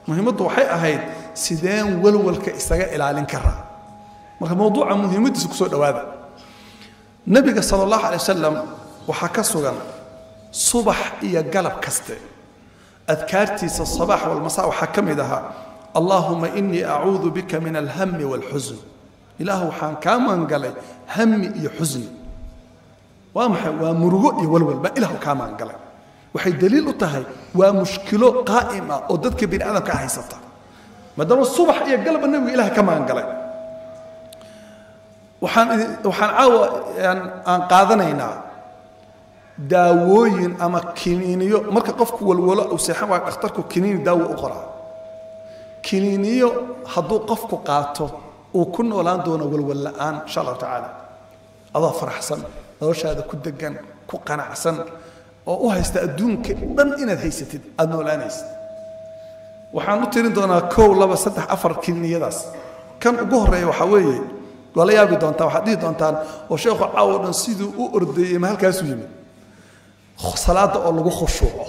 muhiimaddu waxay ahayd sideen walwalka isaga ilaalin karaa marka mawduuca muhiimadiisu ku soo dhawaada nabiga sallallahu alayhi wasallam waxa ka sugan subax iyo galab kaste adkaartiisa sabax wal masaa waxa kamidaha allahumma inni a'udhu bika min al-hammi wal huzn ilaahu waxaan ka maangalay hammi iyo huzn waa maxay waa murugo iyo walwal ba ilaahu ka maangalay waxay daliil u tahay waa mushkilo qaa'ima oo dadka bini aadamka haysata madama subax iyo galab nabiga ilaaha ka maangalay waxaan aan qaadanaynaa daawooyin ama kiniiniyo marka qofku walwalo uu seexan waa dhakhtarku kiniini daawo u qoraa kiniiniyo hadduu qofku qaato uu ku noolaan doono walwal la'aan insha Allah taala adoo faraxsan noloshaada ku degan ku qanacsan oo u haysta adduunka dhan inaad haysatid aad noolaanaysid waxaan u tirin doonaa 1 2 3 4 kiniiniyadaas kan ugu horeeya waxa weeye wala yaabi doontaa waxa dhigi doontaan oo sheekhu caawadan siduu u ordayay ma halkaas u yimid salaada oo lagu khushuuco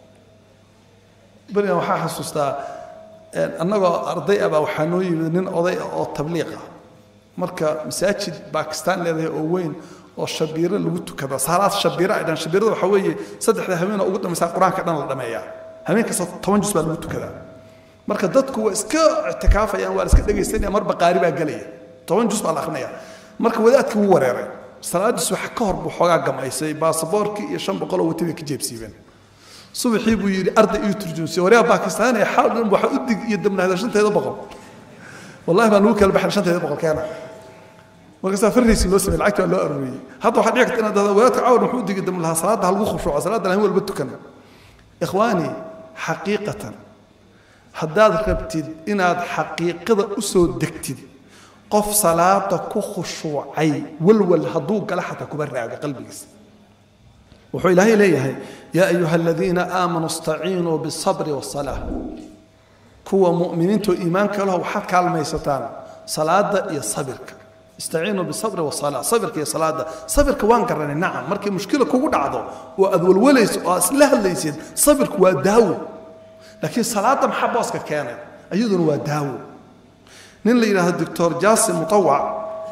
bariga waxa xasuustaa annagoo arday aba waxa noo yimid nin oday oo tabliiq ah marka masaajid Pakistan leedahay oo weyn oo shabiiro lagu tukado salaad shabiiro ay dhan shabiirada waxa weeye saddexda habeen ugu dambaysa quraanka dhan la dhameeyaa habeen kasta 10 juz baa lagu tukadaa marka dadku waa iska i'tikaafayaan waa iska dhageysanayaan marba qaari baa galaya 10 juz baa la akhrinaya marka wadaadku wuu wareeray salaadis waxa ka hor buu xogaa gamaysay baasaboorkii iyo 500 watiga ka jeebsiibeen subaxii buu yiri arday iyo turjumsi wariya Pakistan ay xaaldan waxa u dig iyo dabnaada 500 wallahi baan uu kala baxay 500 keena marka safarriisi loo sameeyay lacagta loo aruriyay hadda waxa dhigta inaad wadaadka caawin wuxuu dig dabnaha salaada hal ugu khushuuco salaada la walba tukan ikhwaani haqiiqatan haddaad rabtid inaad xaqiiqada u soo degtid qof salaada ku khushuucay walwal haduu gala xataa kuba raaga qalbigiisa wuxuu ilaahay leeyahay yaa ayuha alladheena aamanu istaciinu bis-sabri was-salaah kuwa mu'miniintu iimaanka leh waxa kaalmaysataan salaada iyo sabirka istaciinu bis-sabri was-salaah sabirka iyo salaada sabirka waan garanay nacam markii mushkilo kugu dhacdo oo aad walwalayso oo isla hadlaysid sabirku waa daawo laakiin salaada maxaa booska keenay ayaduna waa daawo nin la yiraahdo doctor Jasim Mutawwa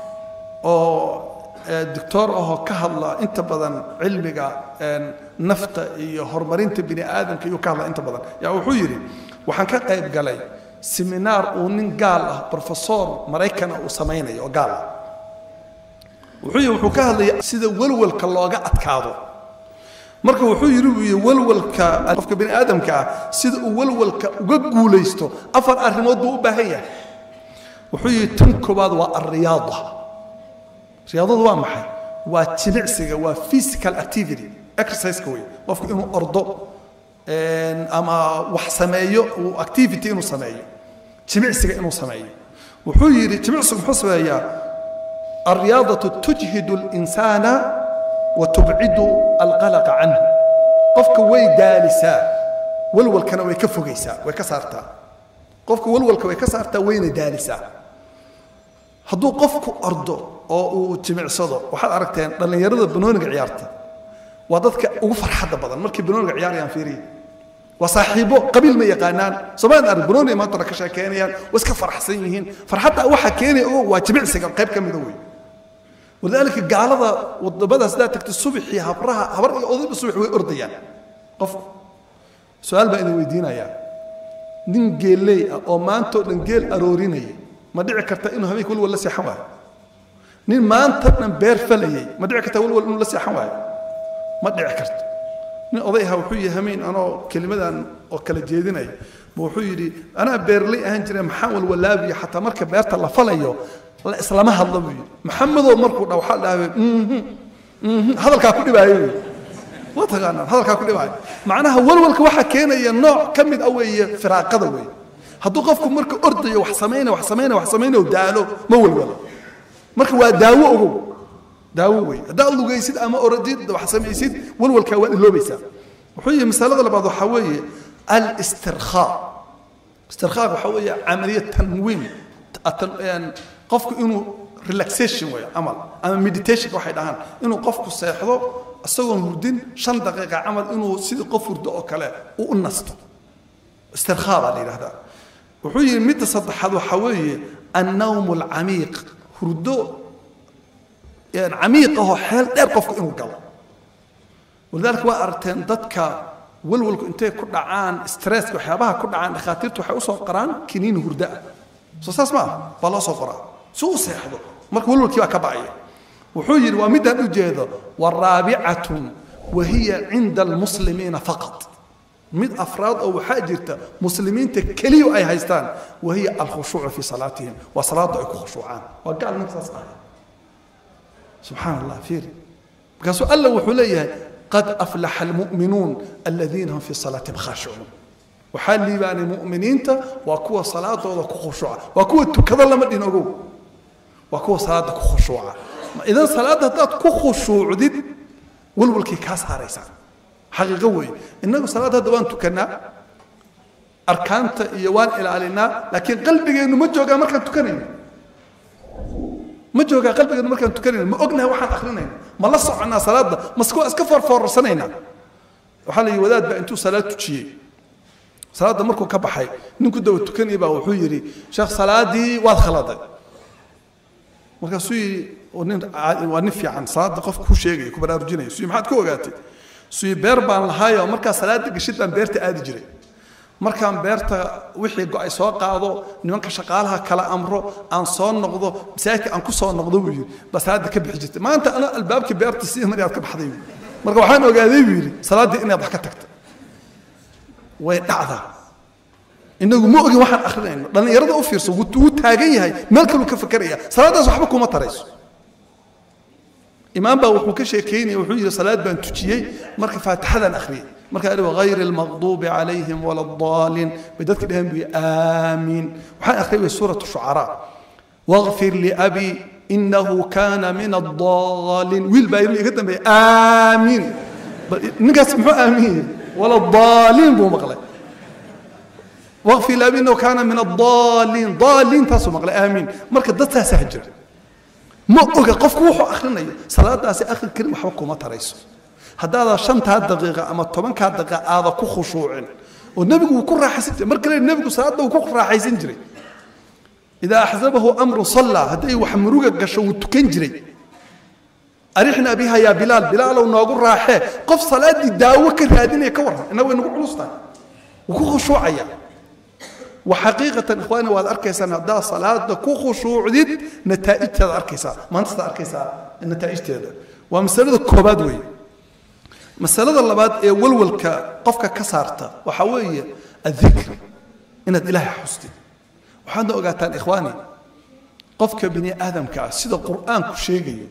oo doctor oo ka hadla inta badan cilmiga nafta iyo horumarinta bini aadamka iyo ka hadla inta badan yaa wuxuu yiri waxaan ka qayb galay seminar oo nin gaal ah professor Mareykan oo sameeyay oo gaal wuxuu ka hadlay sida walwalka looga adkaado marka wuxuu yiri walwalka qofka bini aadamka sida uu walwalka uga guuleysto afar arrimood uu u baahan yahay وحي تنكباد والرياضة رياضة وامحة وتنعسجة وفيزيكال أكتيفيتي إكسرسايز كوي وفق إنه أرضه أما وحسمايو وأكتيفيتي إنه سمايو تنعسجة إنه سمايو وحي تنعسج حسبة هي الرياضة تجهد الإنسان وتبعد القلق عنه قفك وي دالسا والول كانوا ويكفوا جيسا ويكسرتا قفك والول كانوا ويكسرتا وين دالسا hadduu qofku ardo oo uu jimicsado waxa aragteen dhalinyarada banooniga ciyaarta waa dadka ugu farxada badan markii banooniga ciyaarayaan fiiriye waa saaxiibo qabiil ma yaqaanaan sabaan arag banooni ma tara ka sheekeynayaan waska farxsan yihiin farxada waxa keenay oo waa jimicsiga qayb kamid ah wadaalka gaalada wadabada sida tagta subaxi habraha habar iyo oday subax way ordayaan qof su'aal baa inuu weydiinaya nin geelay oo maanta dhan geel aroorinay ما دعي كرتا إنه هبيك ولا لسه حواي نين ما أنت نبير فلي ما دعي كرتا ولا لسه حواي ما دعي كرت نين أضيها وحيي همين أنا كلمة أن أكل جيدني وحيي أنا بيرلي أهنجري محاول ولا بي حتى مركب بيرت الله فليو الله إسلامها الله بي محمد ومركب أو حال هذا الكاكل باي وتغنى هذا الكاكل باي معناها ولك واحد كان النوع كمد أوي فراق قضوي hadduu qofku marka ordayo wax sameeyna daalo ma walwala marka waa daawo way hadaa lugaysid ama oradid wax sameeysid walwalka waa iloobaysa wuxuu yahay misalada labaad waxa weeye al-istirkhaa waxa weeye amaliyad tanwiim qofku inuu relaxation way amal ama meditation waxay dhahan inuu qofku seexdo asagoo hurdin 5 daqiiqo amal inuu sidii qof hurdo oo kale u nasto istirkhaa baa la yiraahdaa وحوي متى صدحت وحوي النوم العميق هردو يعني عميق هو حال يرقف إنه قال ولذلك وأرتين ضدك ولولك أنت كل عن ستريس وحيابها كل عن خاطرته حيوصل قران كنين هرداء صوص ما بالله صفرا سو سيحضر مرك ولولك يا كباية وحوي ومدى الجهد والرابعة وهي عند المسلمين فقط مد أفراد أو حاجرته مسلمين تكليوا أي هايستان وهي الخشوع في صلاتهم وصلاة خشوعان وقال نفس سبحان الله فير قال الله وحليه قد أفلح المؤمنون الذين هم في صلاتهم خاشعون وحال لي بان المؤمنين وكوا صلاة وكوا خشوع وكوا كذا لما دينو وكوا صلاة خشوع إذا صلاة كوا خشوع دي ولولكي كاس هاريسان حقيقة وي إنه صلاة دوان تكنا أركانت يوان إلى علينا لكن قلبي إنه مجوجا ما كان تكنين مجوجا قلبي إنه ما كان تكنين ما أجنها واحد آخرين ما لصق عنا صلاة مسكوا أسكفر فور سنينا وحالي وداد بأنتو صلاة تشي صلاة مركو كبحي نكون دو تكني بقى وحيري شخص صلاة دي والخلاطة مركا سوي ونفي عن صلاة قف كل شيء كبر أرجيني سوي محد كوجاتي سوي بيربان الهاي ومركا صلاة قشيت لان بيرت آدي جري مركا بيرت وحي قاي سوا قاضو نمانك شغالها كلا أمره عن صون نقضو بسايك عن كسون نقضو بيجي بس هذا كبح جت ما أنت أنا الباب كبيرت سيه مريض كبح ضيوي مركا وحنا وقاعدين بيجي صلاة دي إني ضحكتك ويدعذا إنه مو أجي واحد آخرين لأن يرضى أوفيرس وتاجي هاي مالك لو كفكرية صلاة صاحبكم ما تريس إمام بقى وحكي شيء كيني وحجي صلاة بان تجيي مركب فاتحة آخرين مركب قالوا غير المغضوب عليهم ولا الضالين بدأت كلهم بآمين وحن آخرين سورة الشعراء واغفر لأبي إنه كان من الضالين ويل بايرون يقدم بآمين نقص محو آمين ولا الضالين بو مغلى واغفر لأبي إنه كان من الضالين ضالين تاسو مغلى آمين مركب دتها سهجر ما أوجا قفك وحو آخرنا صلاة داسي آخر كلمة حوكو ما تريسو هذا شنت هاد دقيقة أما طبعاً كهاد دقيقة هذا كو خشوع والنبي وكل راح يسجل مركب النبي صلاة ده وكل راح يسجل إذا أحزبه أمر صلى هدي وحمروجا قشوا وتكنجري أريحنا بها يا بلال بلال ونقول راحة قف صلاة دي داوك هذين يكورها إنه نقول عصتا وكو خشوع يا وحقيقة إخواني وهذا أركيسان هذا صلاة ده كو خشوع دي نتائج هذا أركيسان ما نستطيع أركيسان النتائج هذا ومسألة الكوبادوي مسألة الله بعد ولول قفك كسرته وحوي الذكر إن الإله حسني وحنا وقتان إخواني قفك بني آدم كأسيد القرآن كشيء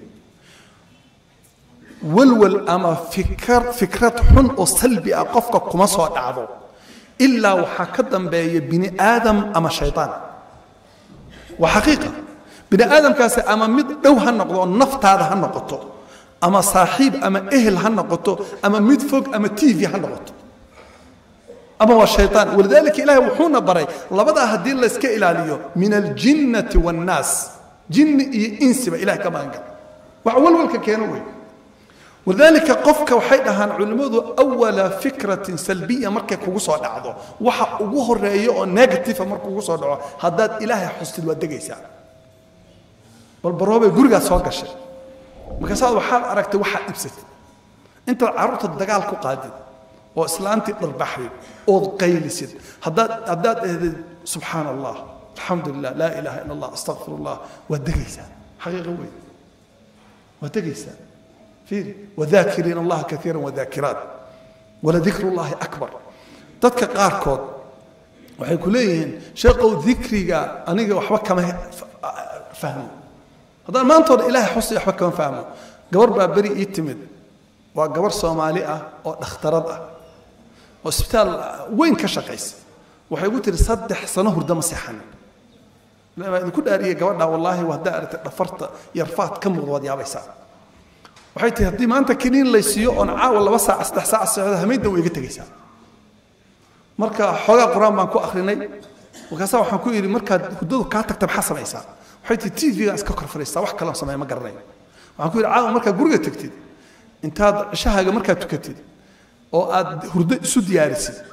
ولول أما فكرة حن وسلبي قفك كمسوا دعوه إلا وحكدم بني آدم أما شيطان وحقيقة بني آدم كأس أما مد دو هالنقطة النفط هذا هالنقطة أما صاحب أما إهل هالنقطة أما مد فوق أما تيفي هالنقطة أما هو الشيطان ولذلك إله وحونا بري لبدا هدين لسك إلى من الجنة والناس جن إنس إله كمان قال وأول كانوا ولذلك قفك وحيدها علماء أول فكرة سلبية مركك وقصوا دعوه وح وجوه الرأي نيجاتيف مركك وقصوا دعوه هذا إله حسن ودقيسا والبرابة جرجع سواق الشيء مكساد وحال أركت وحال إبسط أنت عرضت الدجال كقادم وإسلامتي البحري أو قيلسد هذا سبحان الله الحمد لله لا إله إلا الله أستغفر الله ودقيسا حقيقة وين ودقيسا فيه وذاكرين الله كثيرا وذاكرات ولذكر الله أكبر تذكر قاركود وحيقول لين شقوا ذكري أنا وحبك ما فهموا هذا ما أنطر إله حسن يحبك ما فهموا قبر بابري يتمد وقبر صومالية أو اخترضة وسبتال وين كشقيس وحيقول لي صدح سنهر دم سيحن لما كل أريه قبرنا والله وهدا رفرت يرفعت كم وضع يا بيسا وحيت هدي ما أنت كنين ليسيو أنا عاول وسع استحساء السعودة هميد ويجت جيسا مركا حوالي القرآن بانكو آخريني وكاسا وحنكو يري مركا هدو كاتك تبحث ميسا وحيت تي في أسكر فريسا وح كلام سماي ما قررين وحنكو يري عاول مركا جورجة تكتيد أنت هذا شهاجة مركا تكتيد أو هرد سود يارسي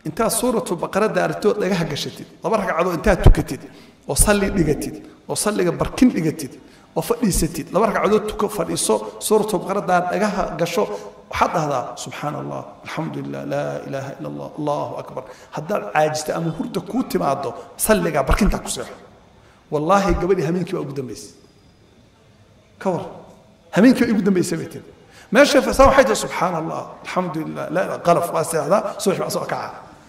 انت سورة البقرة دارتو لغا هقشتid laba ragcadood inta tukatid oo salli dhigatid oo salliga barkin dhigatid oo fadhiisatid laba ragcadood tuko fadhiiso suuratu baqara laga gasho waxaad dhahdaa subhanallah alhamdulillah la ilaha illa allah allahu akbar haddaad caajista ama hurda ku timaado salliga barkinta ku seexo wallahi gabadhi hameenkii ugu dambeysay kawar hameenkii ugu dambeysay beeted ماشي فسوى حاجه سبحان الله الحمد لله لا قلف واسع هذا صبح سوكعه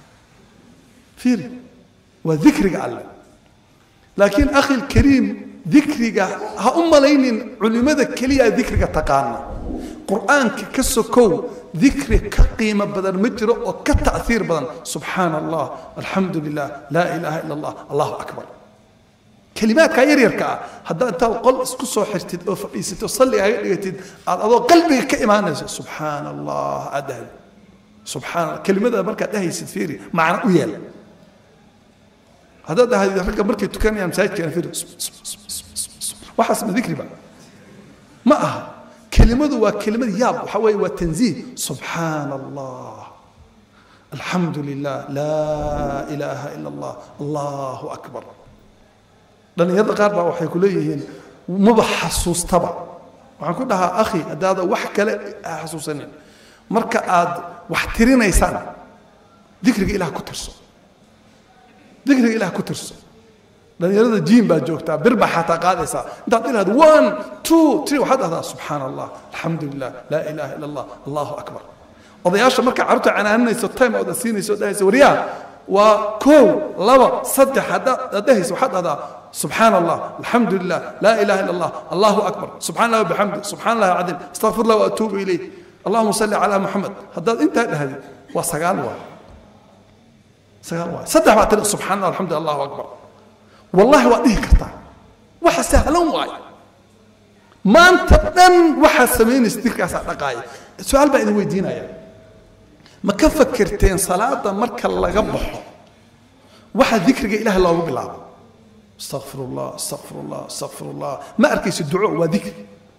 فيري وذكرك الله لكن اخي الكريم ذكرك هم لين علماء كليه ذكرك تقانا قرانك كسكو ذكرك قيمه بدل مجرى وكتاثير بدل سبحان الله الحمد لله لا اله الا الله الله اكبر كلمات كاير يركع هذا انت القلب اسكو سو خرتid oo fadhiisato salli ay dhigatid adoo qalbiga ka iimaanayso subhan allah adal subhan kelimada marka dhahaysid fiiri macna u yeel hada dhahayid rag markay tukanayaan masaajidka fiiri waxas ma dhikri ba ma aha kelimadu waa kelimad yaab waxa way waa tanziih subhan allah alhamdulillah la ilaha illa allah allahu akbar لأن يدقر بقى وحيكوليهن مبحثوستبع وعنكون لها أخي هذا وحكة حسوسين مركا عاد واحترين إنسان ذكرك إله كترسو ذكرك إله كترسو لأن يرد الجيم باجوكتا بربح حتى قادسة أنت تعطيل هذا 1 2 3 وحد هذا سبحان الله الحمد لله لا إله إلا الله الله أكبر وضياشة مركا عرفت عن أنه يسوتايم أو دسيني سوريا وكو لبا صدح هذا دهيس وحد هذا سبحان الله الحمد لله لا اله الا الله الله اكبر سبحان الله وبحمده سبحان الله العظيم استغفر الله واتوب اليه اللهم صل على محمد هذا انت هذه وسغال واحد سغال واحد صدح بعد سبحان الله الحمد لله الله اكبر والله واديه كرتا waxa sahlan waay maanta dhan waxa sameynaysa dirkaas dhaqaay su'aal baa idin weydiinaya ma ka fakirteen salaada marka laga baxo waxa dhikriga ilaahay loogu bilaabo استغفر الله استغفر الله استغفر الله ما اركيس الدعاء وذكر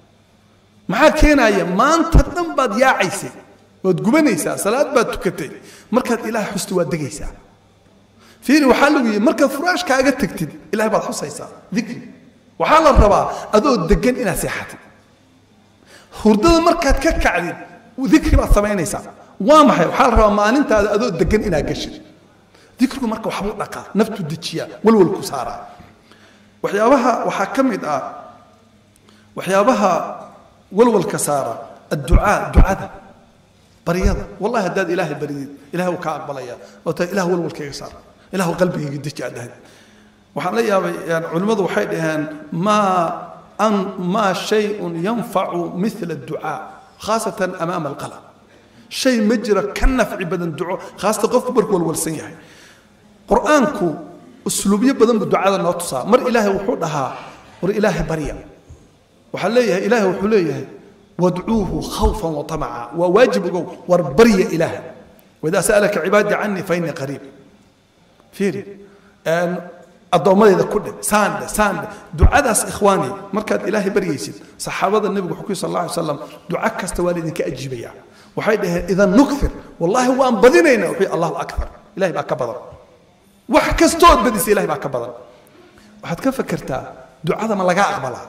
ما كينايا ما انت دنباد يا عيسى ودغبنيسا صلاه باد تكتي markaad ilaahay xusto waa dagaysaa fiiri waxa lagu yiri markaad furaash kaaga tagtid ilaahay baad xusaysaa dhikri waxa la rabaa adoo degan inaad seexatid hurdada markaad ka kacdid dhikri baad sameynaysaa waa maxay waxa la rabaa maalintaada adoo degan inaad gashid dhikrigu marka waxa uu dhaqaa naftu dejiya walwal ku saaraa waxyaabaha waxa kamid ah waxyaabaha walwalka saara ducada bariyada wallahi haddaad ilaahay baridid ilaahay uu ka aqbalaya oo taa ilaahay walwalkayga saar ilaahay qalbigayga deji aad waxaan la yaabay culimadu waxay dhaheen ما شيء ينفع مثل الدعاء خاصة أمام القلب شيء مجرى كنفع بدن الدعاء خاصة قف برك والسنية قرآنكو أسلوبية بدن بالدعاء الناطسة مر إلهي وحودها مر إلهي بريء وحليه إلهي وحليه وادعوه خوفا وطمعا وواجب وربري إلهي وإذا سألك عبادي عني فإني قريب فيري الضوامر إذا كله ساند دعاء إخواني مركز إلهي بريسيد صحابة النبي حكي صلى الله عليه وسلم دعاء كاستوالدين كأجيبيا وحيده إذا نكثر والله هو أن بدينا وحي الله أكثر إلهي بقى كبر وحكستود بديس إلهي بقى كبر وحد كيف فكرتها دعاء ما لقى أقبلها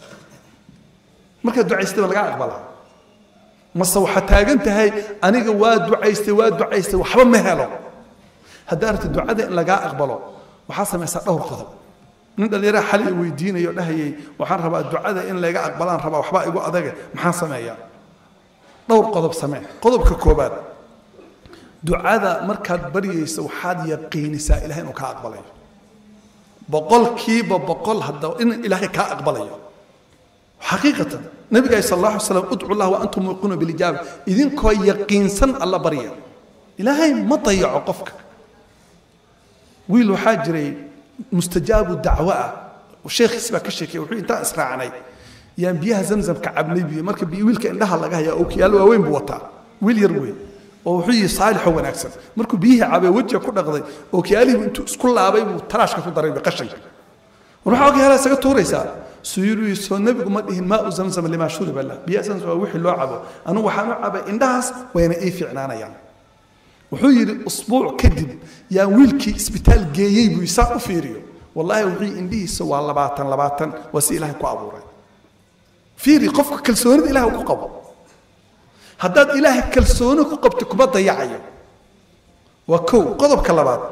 مركز دعاء استوى لقى أقبلها ما صو حتى أنت هاي أنا جواد دعاء استوى وحب مهله هدارة الدعاء إن لقى أقبله وحصل ما يصير دور قضب من اللي راح حلي ويدينا يقول هي وحن ربا الدعاء إن لقى أقبلان ربا وحبا يقول أذاك محاسن يا دور قضب سمع قضب ككوبات دعاء مركز بريس وحاد يقين سائل هنا كأقبليه بقول كيب بقول هذا إن إلهي كأقبليه حقيقة النبي صلى الله عليه وسلم ادعوا الله وأنتم موقنون بالإجابة إذن كوي يقين سن الله بريه إلهي ما طيع قفك ويلو حاجري مستجاب الدعوة والشيخ يسمع كشكي وحي انت اسرع عني يعني بيها زمزم كعبني بي مركب بيويل كانها لقاها يا اوكي قالوا وين بوطا ويل يروي وحي صالح وناكسن مركب بيها عبي وجه كل دقدي اوكي قال لي انتو كل عبي تراش كفو ضريب قشن وروح اوكي هلا سقط توريسا سيرو سو النبي ما دهن ماء زمزم اللي ما شرب له بيا زمزم وحي لو عبو انا وحان عبي انداس وين اي فعنانا يعني وحير أسبوع كذب يا ويلكي اسبيتال جايب ويساق فيريو والله وحي إنديه سوى لباتن وسيلة كوابورة فيري قفك كلسون إله وقبض هداد إله كلسون وقبض كبض ضيعيه وكو قضب كلابات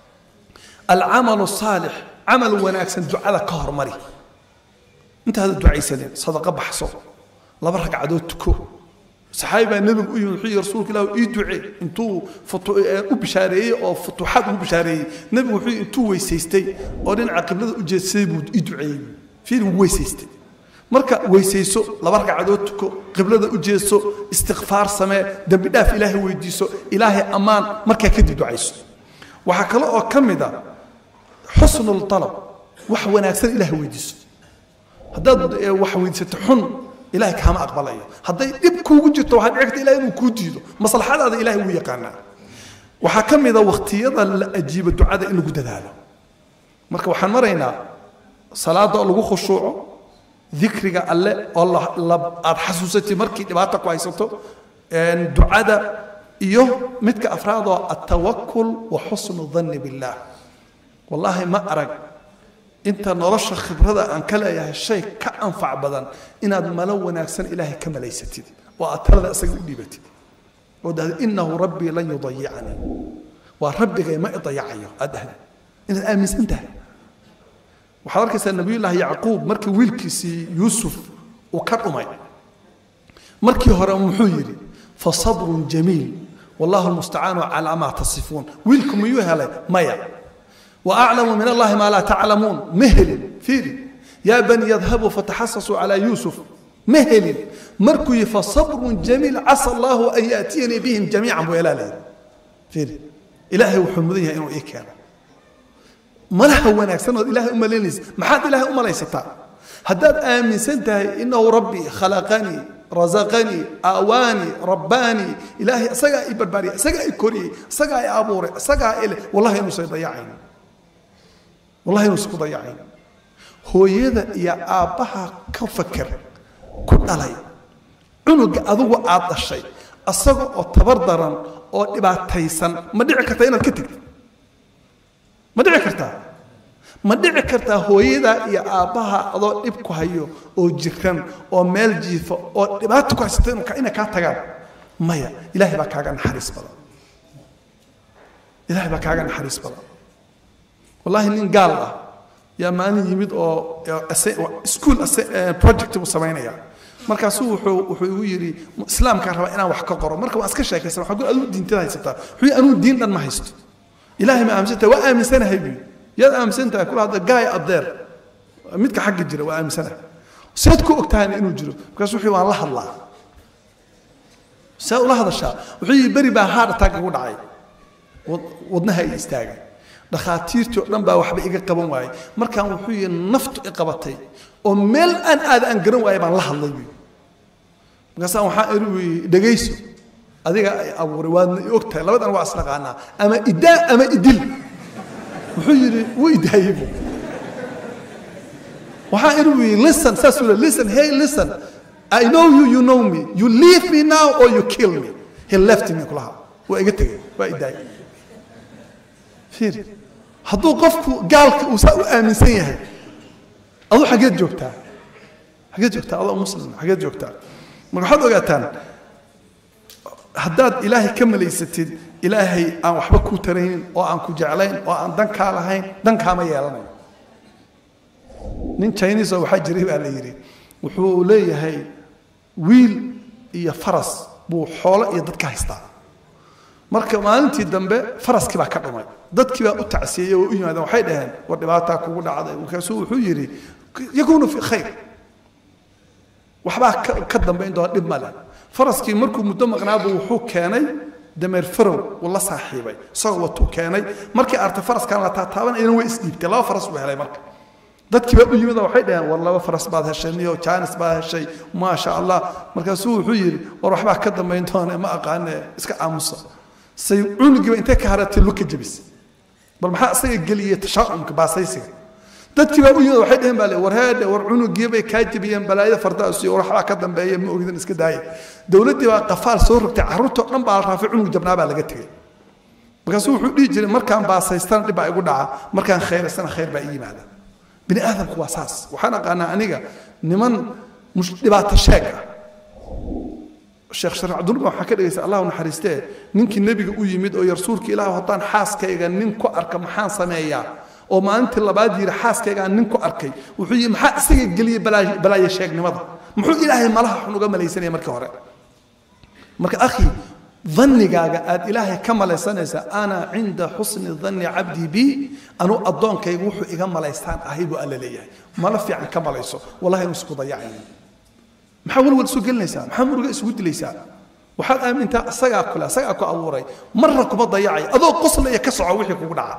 العمل الصالح عمل وناكسن دعاء كهر مري انت هذا الدعاء سليم صدقه بحصو لا برك عدوتكو صحابه النبي وحي رسولك الله يدعي انتو بشاريه او فتوحات بشاريه نبي وحي انتو ويسيستي او دين عقبلده ujeedsay buu يدعي في ويسيستي marka weysayso laba ragcadood tuko qiblada u jeeso istighfar samee dambi dhaaf ilaahay weydiiso ilaahay amaan marka kadib ducayso waxa kale oo kamida husnul talab wax wanaagsan ilaahay weydiiso haddaad wax weydiisato xun ilaahay kaama aqbalayo hadday dib kuugu jirto waxaad dhigta ilaahay inuu kuu diido maslaxadaada ilaahay wuu yaqaanaa waxa kamida waqtiyada la ajiibo ducada in lagu dadaalo marka waxaan maraynaa salaada lagu khushuuco ذكرك الله الله أتحسستي مركي دبعتك كويسته دعاء متك أفراد التوكل وحسن الظن بالله والله ما أرى أنت نرش خبرة أن كلا يا الشيء كأنفع بدن إن ملون أحسن إلهي كما ليست وأترى أسجد بيتي وده إنه ربي لن يضيعني وربي ما يضيعني أده إن الآمن انتهى وحضرك سيدنا نبي الله يعقوب مركي ويلكسي يوسف وكرمي مركي هرم محيري فصبر جميل والله المستعان على ما تصفون ويلكم يهلا مايا وأعلم من الله ما لا تعلمون مهل فيري يا بني يذهبوا فتحسسوا على يوسف مهل مركي فصبر جميل عسى الله أن يأتيني بهم جميعا ويلالي فيري إلهي وحمديه إنه إيكانا ملها وناكسن إله أم لينس ما حد إله أم ليستا هداد آمن سنته إنه ربي خلقني رزقني أواني رباني إلهي سجى إبرباري سجى إكوري سجى أبوري سجى إله والله ينوس يضيعين والله ينوس يضيعين هو يذا يا أبها كفكر كل علي عنق أذو عاد الشيء الصغر التبردرا أو إبعاد تيسن ما دعك تينا الكتب ما دعي كرتا هويدا يا أباها أضو إبكو هيو أو جكرم أو ميل جيفو أو إباتكو هستينو كأينا كاتغان مايا إلهي باكاغان حريص بلا إلهي باكاغان حريص بلا والله نين قال الله يا ماني يميد أو سكول بروجكت وسمينا يا markaasuu wuxuu yiri islaamka raba inaan wax ka qoro marka waan iska sheekaysan waxa uu adu diintada haysataa wuxuu anu diin dhan ma haysto إلهي ما أمسنته وأمسنه هيبي يا أمسنته كل هذا جاي أبدر متك حق الجرا وأمسنه سيدكو أكتاني إنه جرا بكسوحي الله سأقول هذا الشيء وحي بري بهار تاج ودعي ودنها يستاجي دخاتير تقدم بوحب إيجا قبون واي مركان وحي النفط إقبتي ومل أن هذا أنجرون واي الله يبي بكسان وحائروي دقيسو أديك أبو روان يقتل لابد أن وأصلك عنها أما إداء أما إدل وحيري ويدايبه وحيروي listen ساسولا listen hey listen I know you you know me you leave me now or you kill me he left me كلها وإجتك وإداي فير هذو قفك قالك وآمن سيها أضو حاجات جوكتها الله مسلم حاجات جوكتها ما حد وقتان هداد إلهي كمل يستد إلهي أن وحبكو ترين أو أن كجعلين أو أن دنك علىهين دنك ما يالنا نين تشاينيز أو حاجة ريبة ليري وحولي هاي ويل يا فرس بو حول يدك هيستا مركب ما أنت الدنبة فرس كبا كرمي ضد كبا أتعسيه وإنه هذا وحيد هن ودبعتك وقول عضي وكسو حجري يكون في خير وحبا كدم بين دول إبمالا فرسكي مركو مدمق نابو وحو كاني دمير فرو والله صاحبي صغوتو كاني مركي أرت فرس كان لا تتابن إنه إسديبت لا فرس وهلاي مركي dadkii baa u yimid waxay dhaheen war laba faras baad heshay oo chance baad heshay ma sha Allah markaasuu wuxuu yiri war waxba ka dambeyn doona ma aqaan iska aamusa say cunugiba intee ka haratay luka jabis bal maxaa asaga galiyay tashaa'umka baasaysiga dadkii baa u yimid waxay dhaheen baa war haada war cunugiba ka jabiyeen balaayada fardaasi oo waxba ka dambeeyay ma ogidin iska daayay dawladii baa qafaal soo rogtay carruurta dhan baa raafay cunug jabnaa baa laga tagay markaasuu wuxuu dhihi jiray markaan baasaystana dhib baa igu dhaca markaan khayraystana khayr baa ii yimaada bini aadamku waa saas waxaan aqaanaa aniga niman dhibaato sheeg ah sheekh shariif cabdullah waxaa ka dhigaysa allah naxariistee ninkii nebiga u yimid oo rasuulka ilaahu haddaan xaaskayga nin ku arka maxaan sameeyaa oo maalintii labaad yiri xaaskayga aan nin ku arkay wuxuu yiri maxaa isaga geliyay balaayo sheegnimada muxuu ilaahay malaha xun uga malaysanaya markii hore marka akhi dhanigaaga aad ilaahay ka malaysanaysa ana cinda husni dhanni abdi bi anu adoonkaygu wuxuu iga malaystaan ahibu alla leeyahay mala fiican ka malayso wallahi isku dayacay maxaa walwal soo gelinaysaa maxaa muruga isugu dilaysaa waxaad aamintaa asagaa ku abuuray marna kuma dayacay adoo qoslaya ka soco wixii kugu dhaca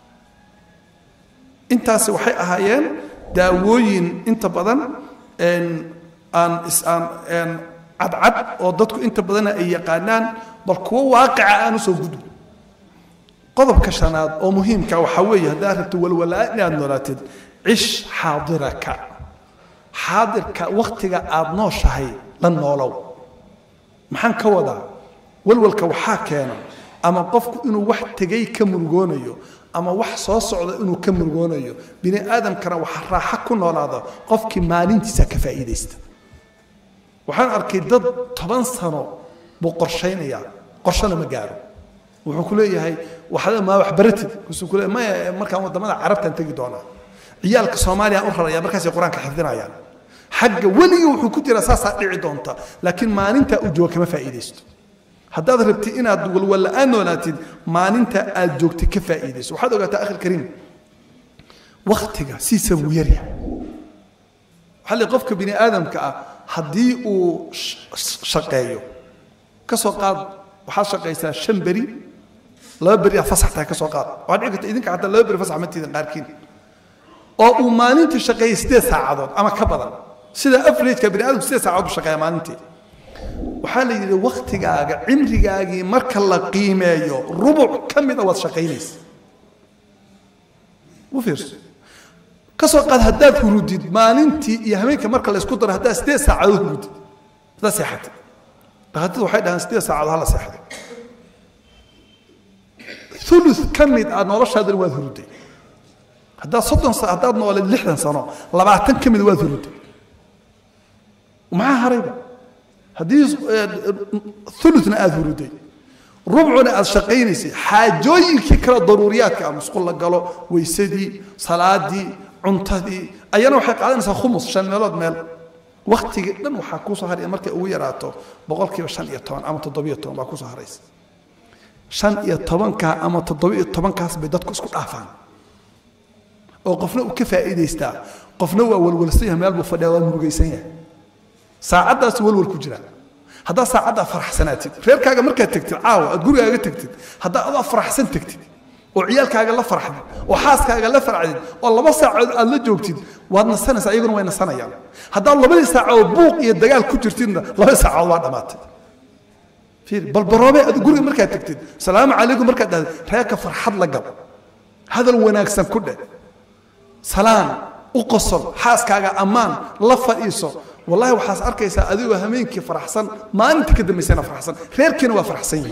intaas waxay ahaayeen daawooyin inta badan aan cadcad oo dadku inta badan ay yaqaanaan bal kuwa waaqica aan soo gudbo qodobka shanaad oo muhiimka waxa weeye hadaa rabto walwalaa inaad noolaatid cish xaadiraka xaadirka waqtiga aad nooshahay la noolow maxaan ka wadaa walwalka waxaa keena ama qofku inuu wax tagay ka murugoonayo ama wax soo socda inuu ka murugoonayo bini aadamkana waxa raaxo ku noolaada qofkii maalintiisa ka faa'iideysta waxaan arkay dad 10 sano buu qorsheynaya qorshana ma gaaro wuxuu ku leeyahay waxa ma wax baratid wuxuu ku leeyahay markaan wadamada carabta tagi doonaa ciyaalka Soomaaliya u raraya markaas ay quraanka xifdinayaan xagga waliga wuxuu ku jira saasa dhici doonta laakiin maalinta uu joogo kama faa'iideysto haddaad rabtid inaad walwala noolaatid maalinta aad joogtid ka faa'iideyso waxaad ogaataa akhir kariim waqtiga si sabu yariya hal qofka bini aadamka ah haddii uu shaqeeyo ka soo qaad waxaad shaqaysaa 5 beri 2 beri fasaxta ka soo qaad waxaad dhigta idinka hatta 2 beri fasax ma tiidin qaarkiin oo uu maalintii shaqeeyo 8 saacadood ama ka badan sida average ka bini aadamku 8 saacadood shaqeeya maalintii waxaa la yidhi waqtigaaga cimrigaagii marka la qiimeeyo rubuc ka mid ah waad shaqaynaysa u fiirso ka soo qaad haddaad hurudid maalintii iyo habeenka marka la isku daro haddaad 8 saacadood hurudid haddaad seexatid dhaqaatidu waxay dhahaan 8 saacadood hala seexdo ثلث ka mid ah noloshaada waad huruday haddaad 30 saac haddaad noolid 60 sano 20 ka mid waad huruday maxaa harayba haddii ثلثنا aad huruday ربعنا aad shaqaynaysay xaajooyinkii kala daruuriyaadka ah musqul la galo weysadii salaadii cuntadii ayana waxay qaadanaysaa khumus 5 meelood meel waqtiga dhan waxa ku soo haray markay ugu yaraato 15% ama 17 baa ku soo haraysa 15 ka ama 17 kaas bay dadku isku dhaafaan oo qofna uu ka faa'iideystaa qofna waa walwalsan meel buu fadhiyaa waa murugaysan yahay saacadaas walwal ku jira hadda saacada faraxsanaatid reerkaaga markaad tagtid caawa aad gurigaaga tagtid hadda aad faraxsan tagtid oo ciyaalkaaga la farxdid oo xaaskaaga la farxdid oo 2 saacadood aad la joogtid waad nasanaysaa iyaguna way nasanayaan hadda 2 saacadood buuq iyo dagaal ku jirtidna 2 saacadood waa dhamaatay fiir bal baroobe aad guriga markaad tagtid salaamu calaykum markaad dhahdo reerka farxad la gal hadal wanaagsan ku dheh salaam u qosol xaaskaaga amaan la fadhiiso والله وحاس أركيسا أديو همينك فرحسن ما أنت كده مسينا فرحسن غير كنا وفرحسين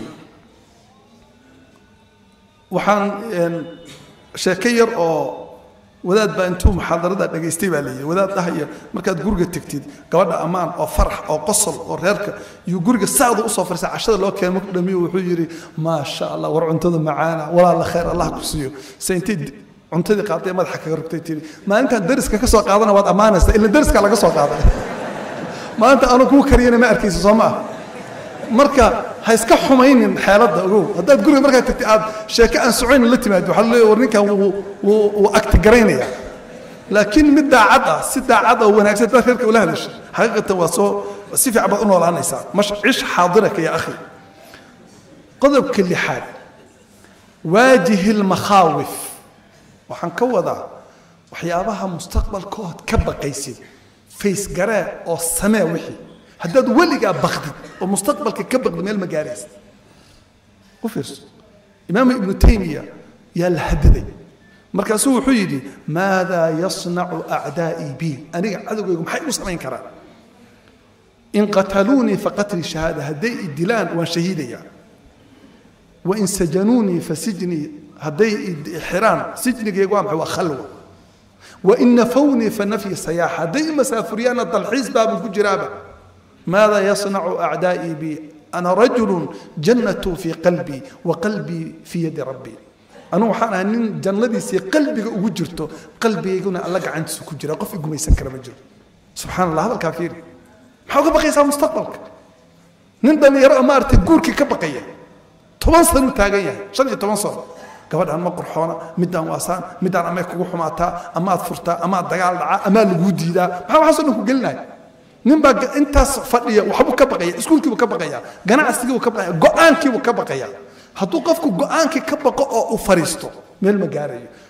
وحان شاكير أو وذات بأنتم محاضرة ده نجستي بالي وذات ده هي مركز جورج تكتيد قوانا أمان أو فرح أو قصل أو غيرك يجورج الساعة وصفر ساعة 10 لو كان مقدمي وحجري ما شاء الله ورعنتنا معانا ولا الله خير الله كسيو سنتيد cuntadii qaatay madaxa ka rugtay tiri maalinta dariska ka soo qaadana waad amaanaysaa ila dariska laga soo qaaday maanta aanu ku kariyana ma arkayso Soomaa marka ha iska xumaynin xaaladda ogow haddaad guriga markaa tagtay aad sheeko aan socoyn la timaado waxa la leeyahay warninkan uu agti garaynaya laakiin mid daacad ah si daacad oo wanaagsan dadka reerka ula hadashay xaqiiqatan waa soo si fiican baad u noolaanaysaa mash cish xaadiraka ya akhi qodobka lixaad waajih al-makhawif waxaan ka wadaa waxyaabaha mustaqbalkood ka baqaysid face garaa oo samee wixii haddaad weligaa baqdid oo mustaqbalka ka baqdid meel ma gaaraysid u fiirso imaam ibnu taymiya yaa la hadaday markaasuu wuxuu yidhi maadaa yasnacu acdaa'ii bi aniga cadowgaygu maxay u samayn karaan in qataluunii faqatli shahaada hadday i dilaan waan shahiidaya وإن سجنوني فسجني هدي حران سجني يقوم هو خلوة وإن نفوني فنفي سياحة هدي مسافريان التلحيس باب كجرابة ماذا يصنع أعدائي بي أنا رجل جنة في قلبي وقلبي في يد ربي أنا وحنا أن جنة سي قلبي وجرته قلبي يقول الله عند سكجرا قف يقوم يسكر مجر سبحان الله هذا الكافر حاول بقي يسوي مستقبلك نندم يرى مارتي جورك كبقية تواصل تاجية شن يتواصل قبل أن مقر حونا مدان واسان مدان أما يكون حماتا أما فرتا أما دجال أما الوجود ده ما هو حصل إنه قلنا نبغى أنت فضية وحبوا كبقية سكول كي وكبقية جنا أستيقظ وكبقية قان كي وكبقية هتوقفك قان كي كبقى أو فريستو من المجاري